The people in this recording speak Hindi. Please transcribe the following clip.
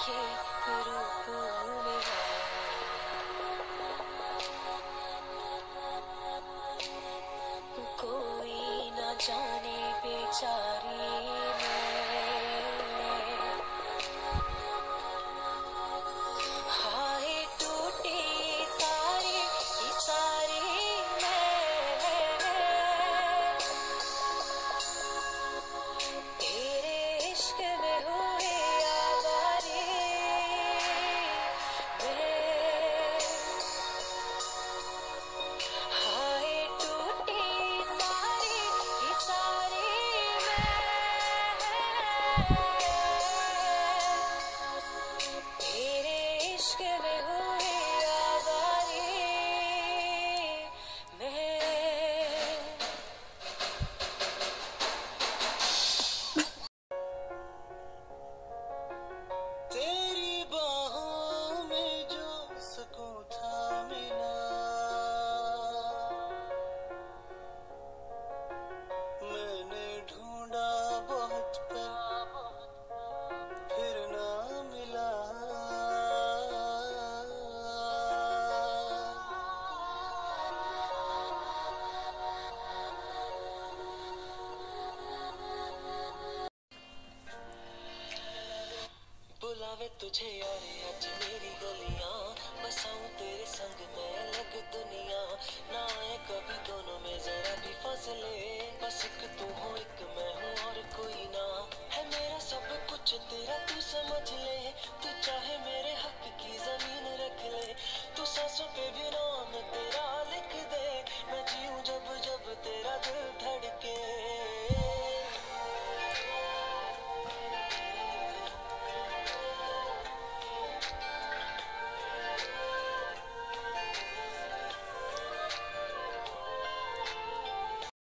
के रूप में कोई ना जाने बेचारी बुलावे तुझे यारे आज मेरी गलियां बसाऊं तेरे संग में अलग दुनिया ना आए कभी दोनों में जरा भी फासले बस एक तू हो एक मैं हूँ और कोई ना